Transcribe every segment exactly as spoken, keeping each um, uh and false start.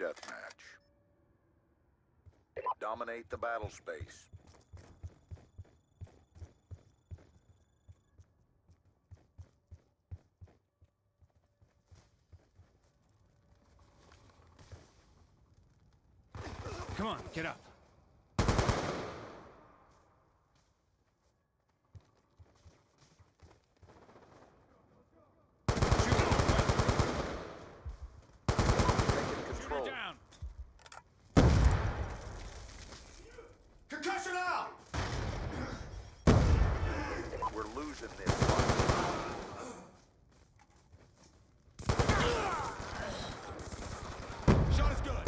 deathmatch. Dominate the battle space. Come on, get up. Control. Down. Concussion out! We're losing this one. Shot is good.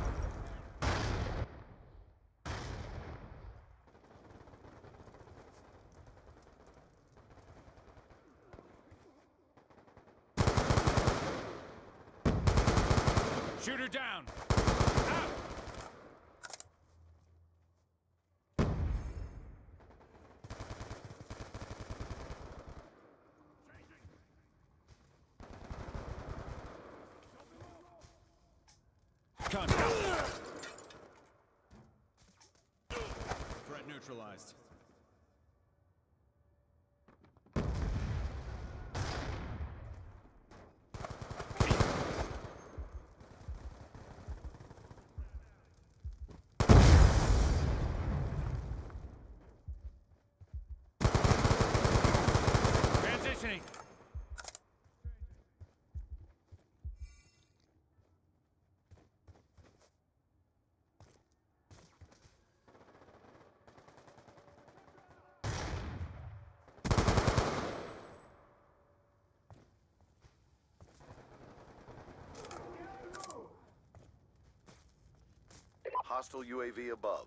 Shooter down. Out. Contact. Threat neutralized. Transitioning. Hostile U A V above.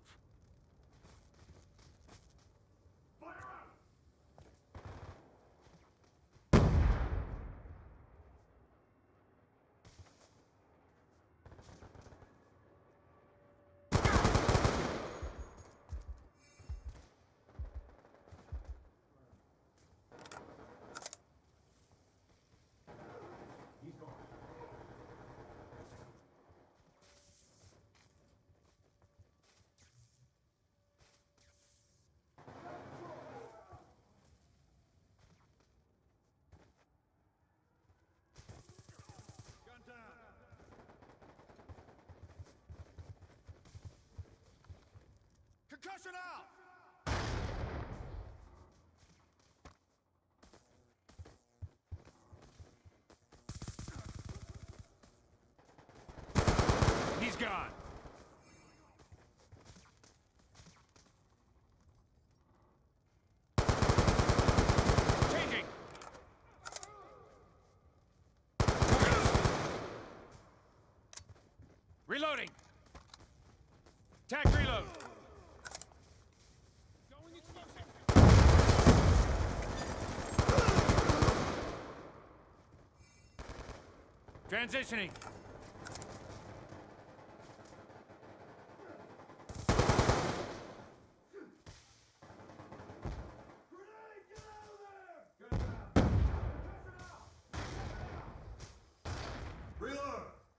Concussion out! He's gone. Changing. Reloading. Tac reload. Going explosive. Transitioning. Reload!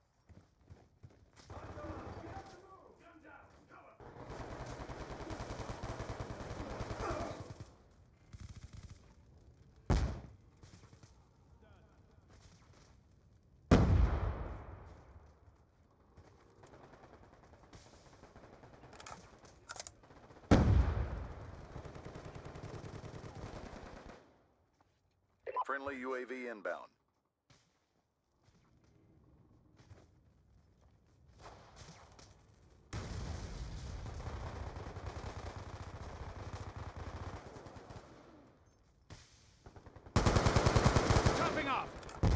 Friendly U A V inbound. Topping off.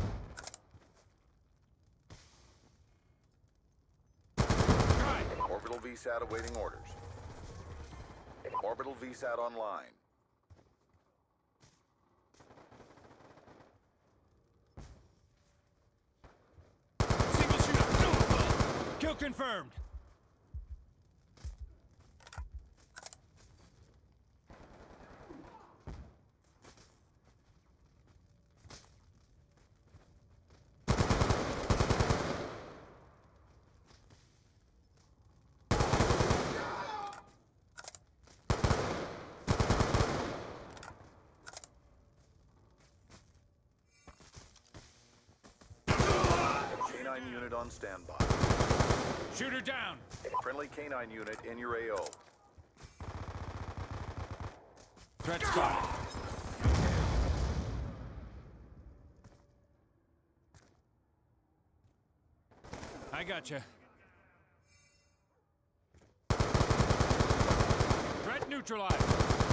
Right. Orbital V SAT awaiting orders. Orbital V SAT online. Single shooter. Kill confirmed. canine unit on standby. Shooter down. Friendly canine unit in your A O. Threat spotted. I gotcha. Threat neutralized.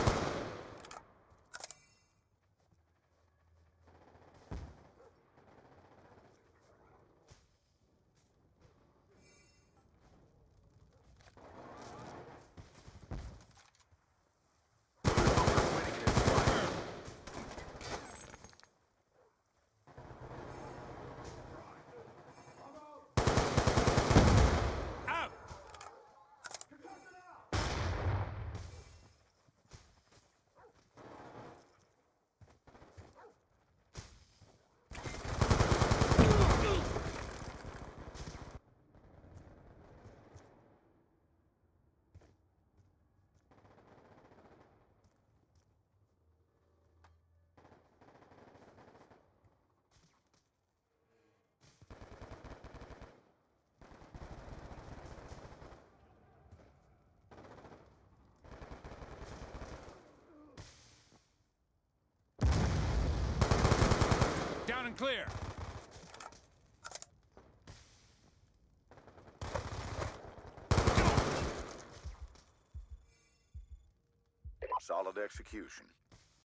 Out! Down and clear. Solid execution.